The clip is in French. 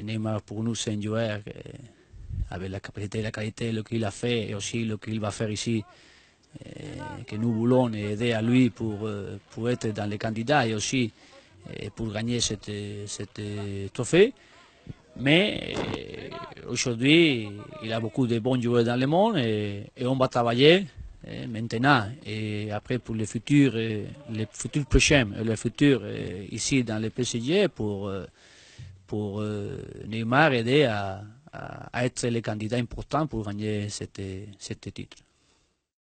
Neymar pour nous c'est un joueur avec la capacité et la qualité, ce qu'il a fait et aussi ce qu'il va faire ici, que nous voulons aider à lui pour être dans les candidats et aussi pour gagner cette trophée. Mais aujourd'hui, il y a beaucoup de bons joueurs dans le monde et on va travailler maintenant et après pour le futur prochain, le futur ici dans le PSG pour Neymar aider à être le candidat important pour gagner ce titre.